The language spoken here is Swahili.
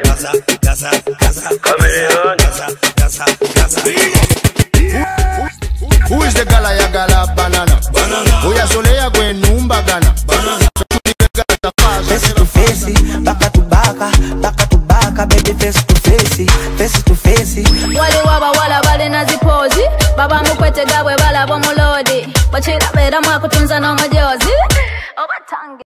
Who is the gala ya gala banana? Oya solea kwe numba gana. Face to face, baka to baka, baby face to face. Wale waba wala bale nazipozi, baba mukwete gabwe bala bomulodi. Bachira bera mwakutunza na majozi.